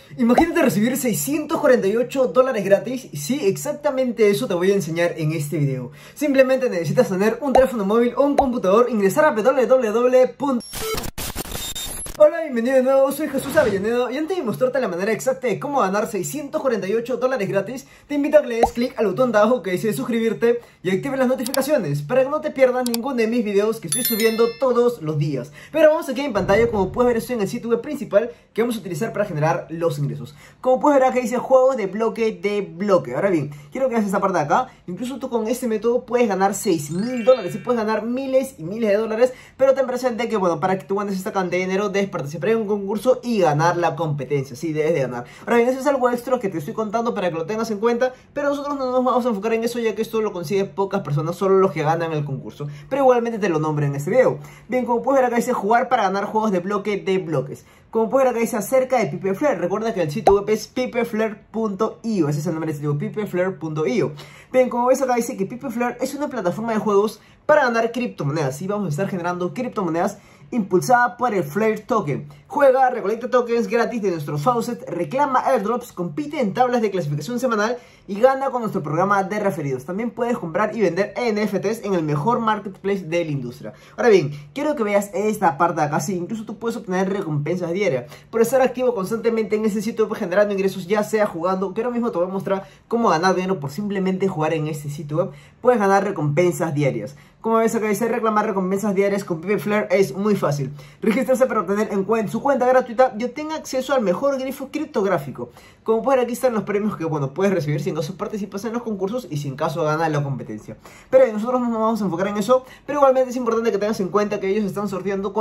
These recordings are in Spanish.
Imagínate recibir $648 gratis. Sí, exactamente eso te voy a enseñar en este video. Simplemente necesitas tener un teléfono móvil o un computador, ingresar a www. Hola, bienvenido de nuevo, soy Jesús Avellaneda y antes de mostrarte la manera exacta de cómo ganar $648 gratis, te invito a que le des clic al botón de abajo que dice suscribirte y active las notificaciones para que no te pierdas ninguno de mis videos que estoy subiendo todos los días. Pero vamos aquí en pantalla, como puedes ver estoy en el sitio web principal que vamos a utilizar para generar los ingresos. Como puedes ver acá dice juegos de bloque. Ahora bien, quiero que veas esta parte de acá. Incluso tú con este método puedes ganar $6.000 y puedes ganar miles y miles de dólares, pero ten presente que bueno, para que tú ganes esta cantidad de dinero debes participar en un concurso y ganar la competencia. Sí, debes de ganar. Ahora bien, eso es algo extra que te estoy contando para que lo tengas en cuenta, pero nosotros no nos vamos a enfocar en eso, ya que esto lo consiguen pocas personas, solo los que ganan el concurso, pero igualmente te lo nombro en este video. Bien, como puedes ver acá dice jugar para ganar juegos de bloques. Como puedes ver acá dice acerca de PipeFlare. Recuerda que el sitio web es pipeflare.io. Ese es el nombre del sitio web, pipeflare.io. Bien, como ves acá dice que PipeFlare es una plataforma de juegos para ganar criptomonedas. Y vamos a estar generando criptomonedas impulsada por el Flare Token. Juega, recolecta tokens gratis de nuestro faucet, reclama airdrops, compite en tablas de clasificación semanal y gana con nuestro programa de referidos. También puedes comprar y vender NFTs en el mejor marketplace de la industria. Ahora bien, quiero que veas esta parte de acá. Sí, incluso tú puedes obtener recompensas diarias por estar activo constantemente en este sitio web generando ingresos, ya sea jugando, que ahora mismo te voy a mostrar cómo ganar dinero por simplemente jugar en este sitio web. Puedes ganar recompensas diarias. Como ves acá dice reclamar recompensas diarias con PipeFlare es muy fácil. Registrarse para obtener en su cuenta gratuita y obtenga acceso al mejor grifo criptográfico. Como puedes ver aquí están los premios que bueno puedes recibir si en caso participas en los concursos y si en caso ganas la competencia. Pero nosotros no nos vamos a enfocar en eso, pero igualmente es importante que tengas en cuenta que ellos están sorteando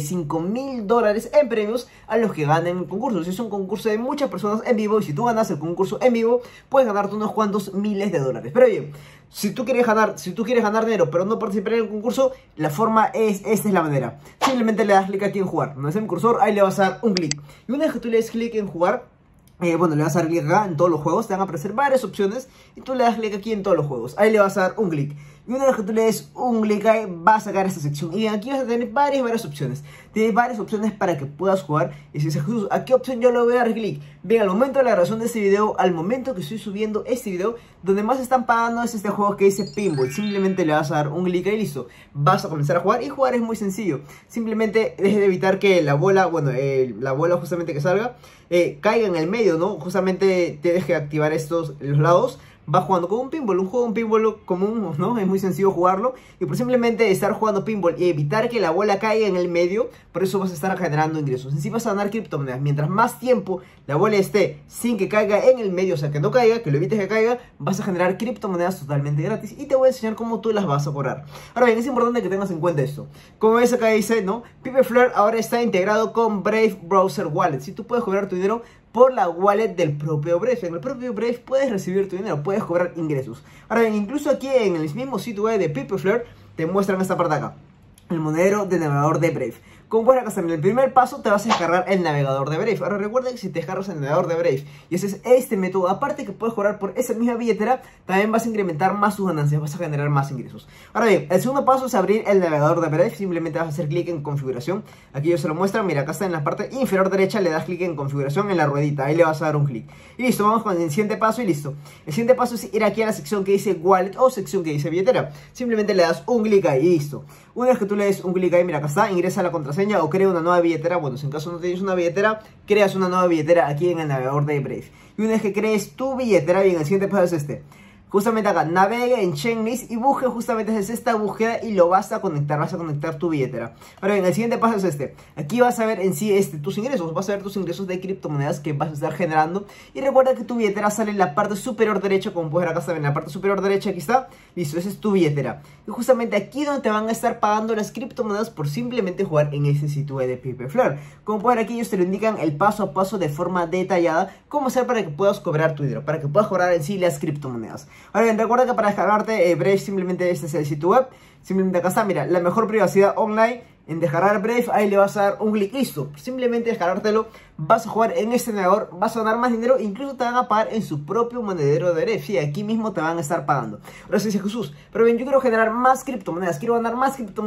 $45.000 en premios a los que ganen el concurso. Si es un concurso de muchas personas en vivo y si tú ganas el concurso en vivo puedes ganarte unos cuantos miles de dólares. Pero bien, si tú quieres ganar dinero pero no participar en el concurso, la forma esta es la manera. Simplemente le das clic aquí en jugar. No es el cursor, ahí le vas a dar un clic. Y una vez que tú le des clic en jugar, bueno, le vas a dar clic acá en todos los juegos. Te van a aparecer varias opciones y tú le das clic aquí en todos los juegos. Ahí le vas a dar un clic. Y una vez que tú le des un clic ahí, vas a sacar esta sección. Y aquí vas a tener varias opciones. Tienes varias opciones para que puedas jugar. Y si dices, Jesús, ¿a qué opción yo le voy a dar clic? Bien, al momento de la grabación de este video, al momento que estoy subiendo este video, donde más están pagando es este juego que dice Pinball. Simplemente le vas a dar un clic ahí y listo. Vas a comenzar a jugar y jugar es muy sencillo. Simplemente dejes de evitar que la bola, bueno, la bola justamente que salga, caiga en el medio, ¿no? Justamente tienes que activar los lados. Va jugando con un pinball, un juego, un pinball común, ¿no? Es muy sencillo jugarlo. Y por simplemente estar jugando pinball y evitar que la bola caiga en el medio, por eso vas a estar generando ingresos. En sí vas a ganar criptomonedas. Mientras más tiempo la bola esté sin que caiga en el medio, o sea, que no caiga, que lo evites que caiga, vas a generar criptomonedas totalmente gratis. Y te voy a enseñar cómo tú las vas a cobrar. Ahora bien, es importante que tengas en cuenta esto. Como ves acá dice, ¿no? PipeFlare ahora está integrado con Brave Browser Wallet. Si tú puedes cobrar tu dinero por la wallet del propio Brave. En el propio Brave puedes recibir tu dinero, puedes cobrar ingresos. Ahora bien, incluso aquí en el mismo sitio web de PipeFlare te muestran esta parte de acá, el monedero del navegador de Brave. Como puedes acá, en el primer paso te vas a descargar el navegador de Brave. Ahora recuerda que si te descargas el navegador de Brave y ese es este método, aparte que puedes cobrar por esa misma billetera, también vas a incrementar más tus ganancias, vas a generar más ingresos. Ahora bien, el segundo paso es abrir el navegador de Brave. Simplemente vas a hacer clic en configuración. Aquí yo se lo muestran, mira, acá está en la parte inferior derecha, le das clic en configuración en la ruedita, ahí le vas a dar un clic. Y listo, vamos con el siguiente paso y listo. El siguiente paso es ir aquí a la sección que dice wallet o sección que dice billetera. Simplemente le das un clic ahí y listo. Una vez que tú le des un clic ahí, mira, acá está, ingresa la contraseña o crea una nueva billetera. Bueno, si en caso no tienes una billetera, creas una nueva billetera aquí en el navegador de Brave. Y una vez que crees tu billetera, bien, el siguiente paso es este. Justamente acá, navegue en Chainlist y busque justamente esta búsqueda y lo vas a conectar tu billetera. Ahora bien, el siguiente paso es este. Aquí vas a ver en sí tus ingresos, vas a ver tus ingresos de criptomonedas que vas a estar generando. Y recuerda que tu billetera sale en la parte superior derecha, como puedes ver acá, en la parte superior derecha, aquí está. Listo, esa es tu billetera. Y justamente aquí es donde te van a estar pagando las criptomonedas por simplemente jugar en este sitio de PipeFlare. Como puedes ver aquí, ellos te lo indican el paso a paso de forma detallada, cómo hacer para que puedas cobrar tu dinero, para que puedas cobrar en sí las criptomonedas. Ahora bien, recuerda que para descargarte Brave simplemente este es el sitio web. Simplemente acá está, mira, la mejor privacidad online. En descargar Brave, ahí le vas a dar un clic, listo. Simplemente descargártelo, vas a jugar en este navegador, vas a ganar más dinero, incluso te van a pagar en su propio monedero de Brave. Sí, aquí mismo te van a estar pagando. Ahora sí dice Jesús, pero bien, yo quiero generar más criptomonedas, quiero ganar más criptomonedas.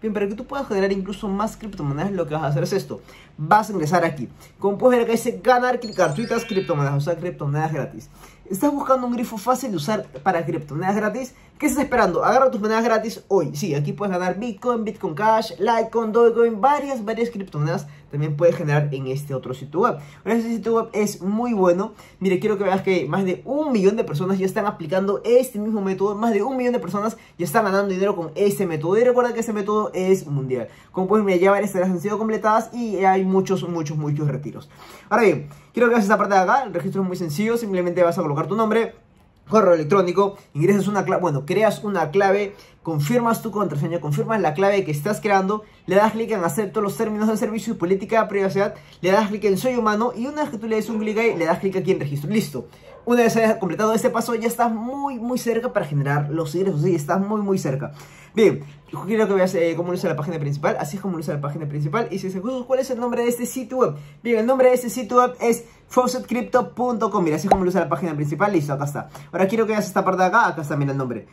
Bien, para que tú puedas generar incluso más criptomonedas, lo que vas a hacer es esto. Vas a ingresar aquí. Como puedes ver acá dice ganar gratuitas criptomonedas, o sea, criptomonedas gratis. ¿Estás buscando un grifo fácil de usar para criptomonedas gratis? ¿Qué estás esperando? Agarra tus monedas gratis hoy. Sí, aquí puedes ganar Bitcoin, Bitcoin Cash, Litecoin, Dogecoin, varias criptomonedas también puedes generar en este otro sitio web. Ahora, este sitio web es muy bueno. Mire, quiero que veas que más de 1 millón de personas ya están aplicando este mismo método. Más de 1 millón de personas ya están ganando dinero con este método. Y recuerda que este método es mundial. Como puedes ver, ya varias tareas han sido completadas y hay muchos retiros. Ahora bien, quiero que veas esta parte de acá. El registro es muy sencillo. Simplemente vas a colocar tu nombre, correo electrónico, ingresas una clave, creas una clave, confirmas tu contraseña, confirmas la clave que estás creando, le das clic en acepto los términos del servicio y política de privacidad, le das clic en soy humano y una vez que tú le des un clic ahí, le das clic aquí en registro. Listo. Una vez hayas completado este paso, ya estás muy cerca para generar los ingresos. Sí, estás muy cerca. Bien, quiero que veas cómo lo usa la página principal. Así es como lo usa la página principal. Y si se ¿cuál es el nombre de este sitio web? Bien, el nombre de este sitio web es faucetcrypto.com. Mira, así es como lo usa la página principal. Listo, acá está. Ahora quiero que veas esta parte de acá. Acá está, mira el nombre.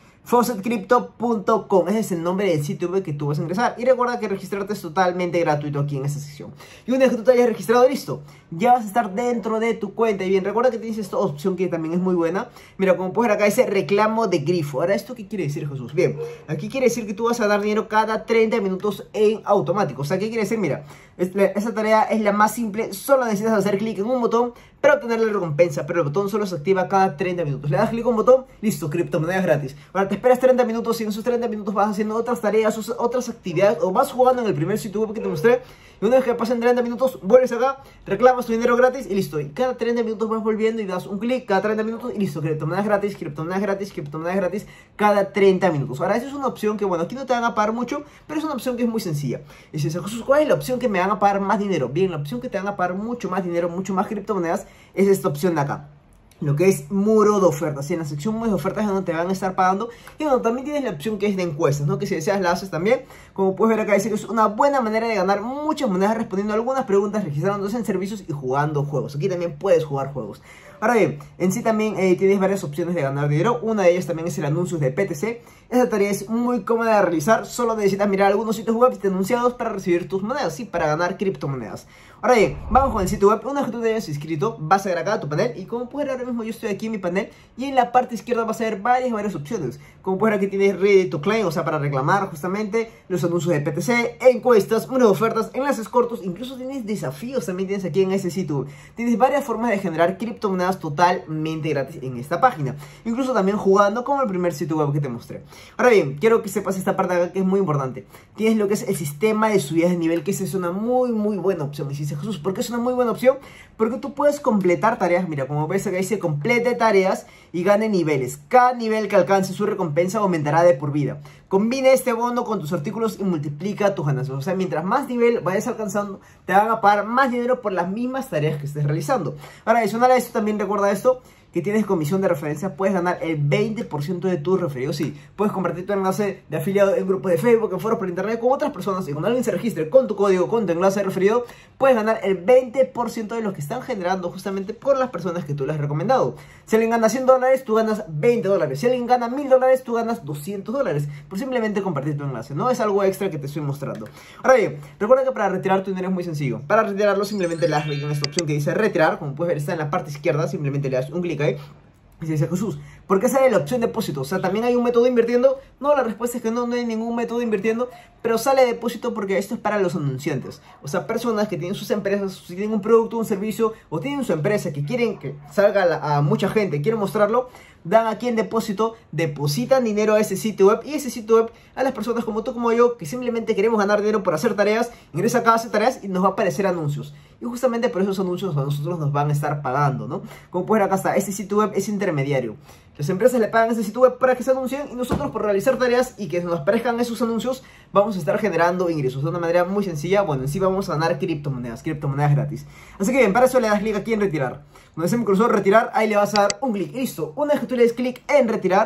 faucetcrypto.com. Ese es el nombre del sitio web que tú vas a ingresar. Y recuerda que registrarte es totalmente gratuito aquí en esta sección. Y una vez que tú te hayas registrado, listo, ya vas a estar dentro de tu cuenta. Y bien, recuerda que tienes esta opción que también es muy buena. Mira, como puedes ver acá dice reclamo de grifo. Ahora, ¿esto qué quiere decir, Jesús? Bien, aquí quiere decir que tú vas a dar dinero cada 30 minutos en automático. O sea, ¿qué quiere decir? Mira, esta tarea es la más simple. Solo necesitas hacer clic en un botón para obtener la recompensa, pero el botón solo se activa cada 30 minutos. Le das clic en un botón, listo, criptomonedas gratis. Ahora te esperas 30 minutos y en esos 30 minutos vas haciendo otras tareas, otras actividades, o vas jugando en el primer sitio web que te mostré. Y una vez que pasen 30 minutos, vuelves acá, reclamas tu dinero gratis y listo. Y cada 30 minutos vas volviendo y das un clic cada 30 minutos y listo, criptomonedas gratis, criptomonedas gratis, criptomonedas gratis cada 30 minutos. Ahora, esa es una opción que, aquí no te van a pagar mucho, pero es una opción que es muy sencilla. Y si Jesús, ¿cuál es la opción que me van a pagar más dinero? Bien, la opción que te van a pagar mucho más dinero, mucho más criptomonedas, es esta opción de acá. Lo que es muro de ofertas. Y en la sección muro de ofertas es donde te van a estar pagando. Y bueno, también tienes la opción que es de encuestas, ¿no? Que si deseas la haces también. Como puedes ver acá dice que es una buena manera de ganar muchas monedas respondiendo a algunas preguntas, registrándose en servicios y jugando juegos. Aquí también puedes jugar juegos. Ahora bien, en sí también tienes varias opciones de ganar dinero. Una de ellas también es el anuncio de PTC. Esta tarea es muy cómoda de realizar. Solo necesitas mirar algunos sitios web de anunciados para recibir tus monedas, sí, para ganar criptomonedas. Ahora bien, vamos con el sitio web. Una vez que tú te hayas inscrito, vas a ver acá tu panel. Y como puedes ver ahora mismo yo estoy aquí en mi panel. Y en la parte izquierda vas a ver varias opciones. Como puedes ver aquí tienes Ready to Claim, o sea, para reclamar justamente los anuncios de PTC, encuestas, unas ofertas, enlaces cortos. Incluso tienes desafíos, también tienes aquí en ese sitio web. Tienes varias formas de generar criptomonedas totalmente gratis en esta página. Incluso también jugando como el primer sitio web que te mostré. Ahora bien, quiero que sepas esta parte de acá que es muy importante. Tienes lo que es el sistema de subidas de nivel, que esa es una muy buena opción. Y si dices, Jesús, ¿por qué es una muy buena opción? Porque tú puedes completar tareas. Mira, como ves acá dice complete tareas y gane niveles. Cada nivel que alcance su recompensa aumentará de por vida. Combina este bono con tus artículos y multiplica tus ganancias. O sea, mientras más nivel vayas alcanzando, te van a pagar más dinero por las mismas tareas que estés realizando. Ahora, adicional a esto, también recuerda esto, que tienes comisión de referencia, puedes ganar el 20% de tus referidos. Sí, puedes compartir tu enlace de afiliado en grupos de Facebook, en foros por internet con otras personas, y cuando alguien se registre con tu código, con tu enlace de referido, puedes ganar el 20% de los que están generando justamente por las personas que tú les has recomendado. Si alguien gana $100, tú ganas $20. Si alguien gana $1000, tú ganas $200 por simplemente compartir tu enlace. No es algo extra que te estoy mostrando. Ahora bien, recuerda que para retirar tu dinero es muy sencillo. Para retirarlo simplemente le das clic en esta opción que dice retirar. Como puedes ver, está en la parte izquierda. Simplemente le das un clic ahí. Y se dice, Jesús, ¿por qué sale la opción depósito? O sea, ¿también hay un método invirtiendo? No, la respuesta es que no hay ningún método invirtiendo, pero sale depósito porque esto es para los anunciantes. O sea, personas que tienen sus empresas, si tienen un producto, un servicio, o tienen su empresa que quieren que salga a mucha gente, quieren mostrarlo, dan aquí en depósito, depositan dinero a ese sitio web, y ese sitio web a las personas como tú, como yo, que simplemente queremos ganar dinero por hacer tareas, ingresa acá, hace tareas y nos va a aparecer anuncios. Y justamente por esos anuncios a nosotros nos van a estar pagando, ¿no? Como pueden ver acá está, este sitio web es intermediario. Las empresas le pagan a este sitio web para que se anuncien y nosotros por realizar tareas y que nos aparezcan esos anuncios vamos a estar generando ingresos de una manera muy sencilla. Bueno, en sí vamos a ganar criptomonedas gratis. Así que bien, para eso le das clic aquí en retirar. Cuando se me cruzó retirar, ahí le vas a dar un clic. Listo, una vez que tú le des clic en retirar,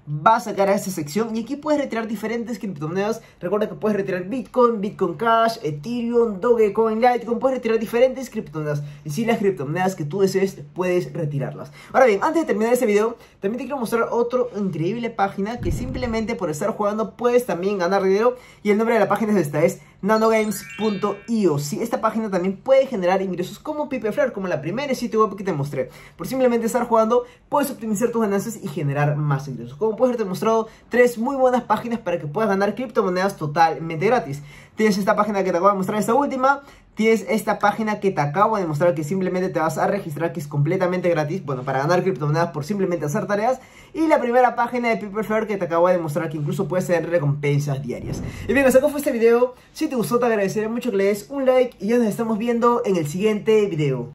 va a sacar a esta sección y aquí puedes retirar diferentes criptomonedas. Recuerda que puedes retirar Bitcoin, Bitcoin Cash, Ethereum, Dogecoin, Litecoin. Puedes retirar diferentes criptomonedas y si las criptomonedas que tú desees puedes retirarlas. Ahora bien, antes de terminar este video, también te quiero mostrar otra increíble página que simplemente por estar jugando puedes también ganar dinero, y el nombre de la página es esta, es nanogames.io. Sí, esta página también puede generar ingresos como PipeFlare, como la primera sitio web que te mostré. Por simplemente estar jugando puedes optimizar tus ganancias y generar más ingresos. Como puedes ver, te he mostrado 3 muy buenas páginas para que puedas ganar criptomonedas totalmente gratis. Tienes esta página que te acabo de mostrar, esta última. Tienes esta página que te acabo de mostrar, que simplemente te vas a registrar, que es completamente gratis, bueno, para ganar criptomonedas por simplemente hacer tareas. Y la primera página de PipeFlare que te acabo de mostrar, que incluso puedes tener recompensas diarias. Y bien, hasta acá fue este video. Si te gustó, te agradecería mucho que le des un like y ya nos estamos viendo en el siguiente video.